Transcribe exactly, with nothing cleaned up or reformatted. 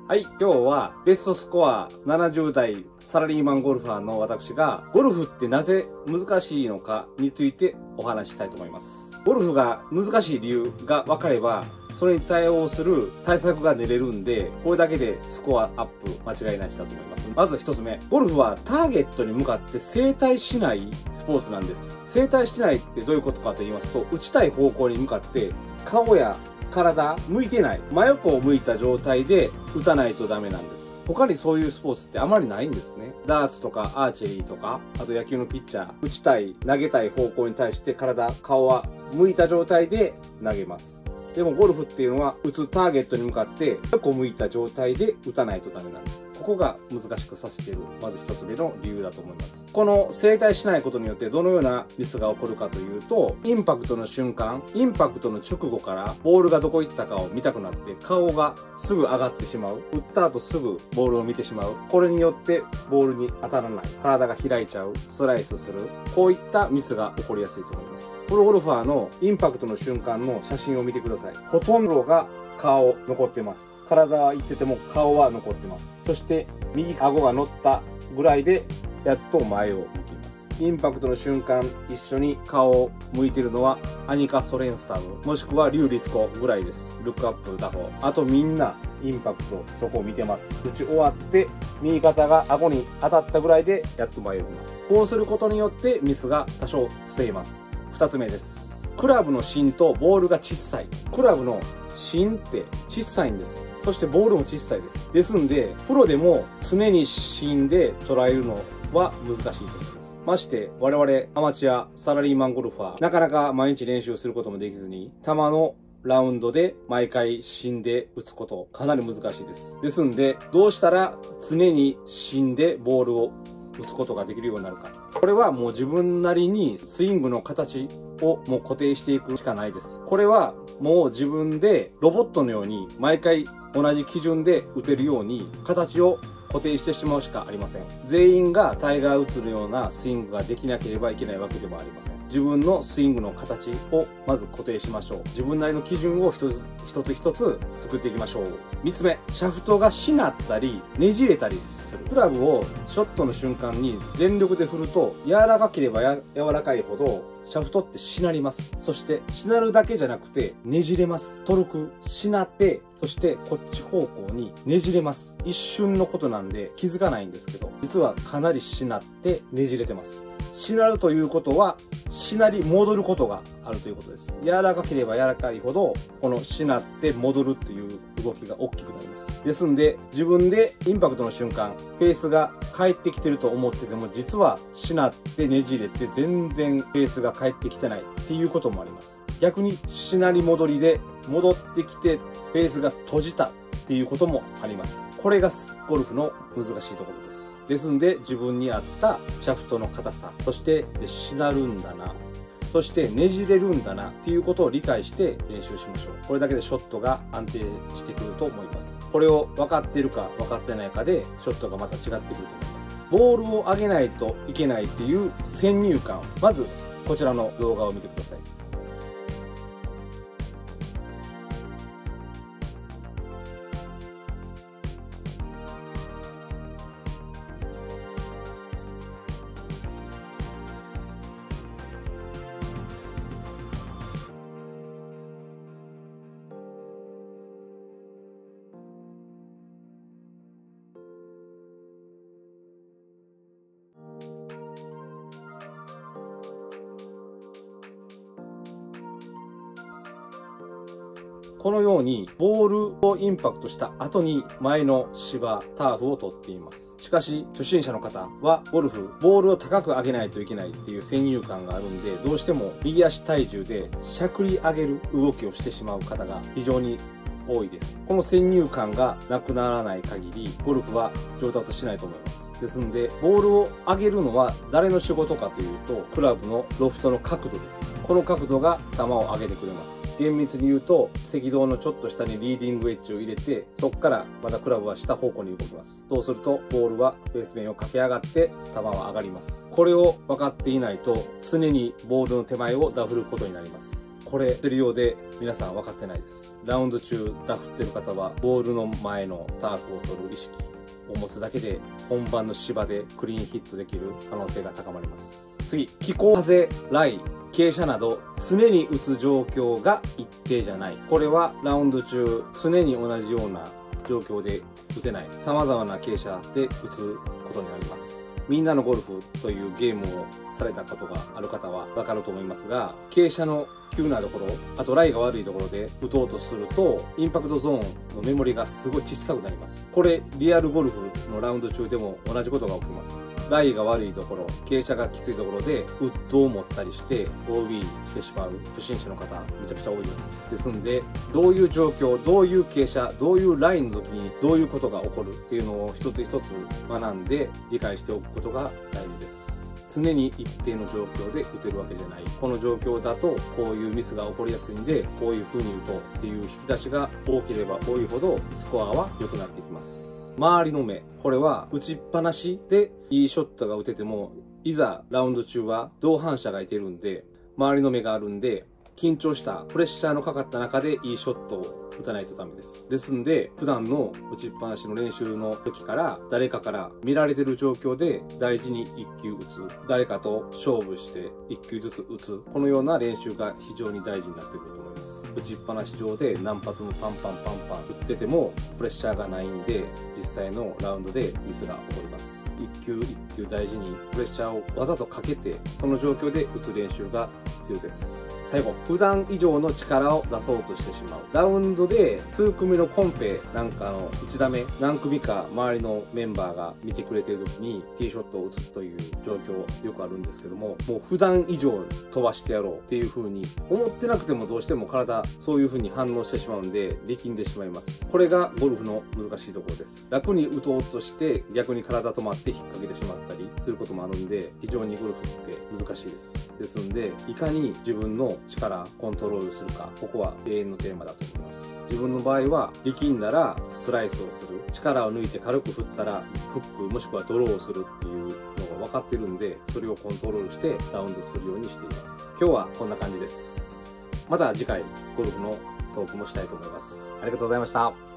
はい、今日はベストスコアななじゅう代サラリーマンゴルファーの私が、ゴルフってなぜ難しいのかについてお話ししたいと思います。ゴルフが難しい理由が分かれば、それに対応する対策が練れるんで、これだけでスコアアップ間違いなしだと思います。まず一つ目、ゴルフはターゲットに向かって正対しないスポーツなんです。正対しないってどういうことかと言いますと、打ちたい方向に向かって顔や体向いてない、真横を向いた状態で打たないとダメなんです。他にそういうスポーツってあまりないんですね。ダーツとかアーチェリーとか、あと野球のピッチャー、打ちたい、投げたい方向に対して体、顔は向いた状態で投げます。でもゴルフっていうのは打つターゲットに向かって横向いた状態で打たないとダメなんです。ここが難しくさせている、まず一つ目の理由だと思います。この正対しないことによってどのようなミスが起こるかというと、インパクトの瞬間、インパクトの直後からボールがどこ行ったかを見たくなって顔がすぐ上がってしまう。打った後すぐボールを見てしまう。これによってボールに当たらない。体が開いちゃう。スライスする。こういったミスが起こりやすいと思います。プロゴルファーのインパクトの瞬間の写真を見てください。ほとんどが顔残ってます。体は行ってても顔は残ってます。そして右顎が乗ったぐらいでやっと前を向きます。インパクトの瞬間一緒に顔を向いているのはアニカ・ソレンスタムもしくはリュウ・リスコぐらいです。ルックアップダフォー。あとみんなインパクトそこを見てます。打ち終わって右肩が顎に当たったぐらいでやっと前を向きます。こうすることによってミスが多少防げます。ふたつめです。クラブの芯とボールが小さい。クラブの芯って小さいんです。そしてボールも小さいです。ですんで、プロでも常に芯で捉えるのは難しいと思います。まして、我々アマチュア、サラリーマンゴルファー、なかなか毎日練習することもできずに、球のラウンドで毎回芯で打つこと、かなり難しいです。ですんで、どうしたら常に芯でボールを打つことができるようになるか。これはもう自分なりにスイングの形をもう固定していくしかないです。これはもう自分でロボットのように毎回同じ基準で打てるように形を固定してしまうしかありません。全員がタイガー打つのようなスイングができなければいけないわけでもありません。自分のスイングの形をまず固定しましょう。自分なりの基準を一つ一つ一つ作っていきましょう。みっつめ、シャフトがしなったりねじれたりする。クラブをショットの瞬間に全力で振ると柔らかければや柔らかいほどシャフトってしなります。そしてしなるだけじゃなくてねじれます。トルクしなって、そしてこっち方向にねじれます。一瞬のことなんで気づかないんですけど、実はかなりしなってねじれてます。しなるということはしなり戻ることがあるということです。柔らかければ柔らかいほどこのしなって戻るという動きが大きくなります。ですんで自分でインパクトの瞬間ペースが返ってきてると思ってても、実はしなってねじれて全然ペースが返ってきてないっていうこともあります。逆にしなり戻りで戻ってきてペースが閉じたっていうこともあります。これがゴルフの難しいところです。ですんで自分に合ったシャフトの硬さ、そしてでしなるんだな、そしてねじれるんだなっていうことを理解して練習しましょう。これだけでショットが安定してくると思います。これを分かっているか分かってないかでショットがまた違ってくると思います。ボールを上げないといけないっていう先入観、まずこちらの動画を見てください。このようにボールをインパクトした後に前の芝、ターフを取っています。しかし初心者の方はゴルフ、ボールを高く上げないといけないっていう先入観があるんで、どうしても右足体重でしゃくり上げる動きをしてしまう方が非常に多いです。この先入観がなくならない限りゴルフは上達しないと思います。ですんで、ボールを上げるのは誰の仕事かというと、クラブのロフトの角度です。この角度が球を上げてくれます。厳密に言うと、赤道のちょっと下にリーディングウェッジを入れて、そこからまたクラブは下方向に動きます。そうすると、ボールはベース面を駆け上がって、球は上がります。これを分かっていないと、常にボールの手前をダフることになります。 これってるようで皆さん分かってないです。ラウンド中ダフってる方はボールの前のターフを取る意識を持つだけで本番の芝でクリーンヒットできる可能性が高まります。次、気候、風、雷、傾斜など常に打つ状況が一定じゃない。これはラウンド中常に同じような状況で打てない。様々な傾斜で打つことになります。みんなのゴルフというゲームをされたことがある方はわかると思いますが、傾斜の急なところ、あとライが悪いところで打とうとすると、インパクトゾーンのメモリがすごい小さくなります。これ、リアルゴルフのラウンド中でも同じことが起きます。ライが悪いところ、傾斜がきついところで、ウッドを持ったりして、オービー してしまう不審者の方、めちゃくちゃ多いです。ですんで、どういう状況、どういう傾斜、どういうラインの時にどういうことが起こるっていうのを一つ一つ学んで理解しておくことが大事です。常に一定の状況で打てるわけじゃない。この状況だとこういうミスが起こりやすいんで、こういう風に打とうっていう引き出しが多ければ多いほどスコアは良くなっていきます。周りの目。これは打ちっぱなしでいいショットが打てても、いざラウンド中は同伴者がいてるんで、周りの目があるんで、緊張したプレッシャーのかかった中でいいショットを打たないとダメです。ですんで、普段の打ちっぱなしの練習の時から誰かから見られてる状況で大事に一球打つ。誰かと勝負して一球ずつ打つ。このような練習が非常に大事になってくると思います。打ちっぱなし上で何発もパンパンパンパン打っててもプレッシャーがないんで、実際のラウンドでミスが起こります。一球一球大事にプレッシャーをわざとかけて、その状況で打つ練習が必要です。最後、普段以上の力を出そうとしてしまう。ラウンドで数組のコンペなんかのいち打目、何組か周りのメンバーが見てくれている時にティーショットを打つという状況よくあるんですけども、もう普段以上飛ばしてやろうっていう風に思ってなくてもどうしても体そういう風に反応してしまうんで力んでしまいます。これがゴルフの難しいところです。楽に打とうとして逆に体止まって引っ掛けてしまったりすることもあるんで、非常にゴルフって難しいです。ですんで、いかに自分の力コントロールするか、ここは永遠のテーマだと思います。自分の場合は力んだらスライスをする、力を抜いて軽く振ったらフックもしくはドローをするっていうのが分かってるんで、それをコントロールしてラウンドするようにしています。今日はこんな感じです。また次回ゴルフのトークもしたいと思います。ありがとうございました。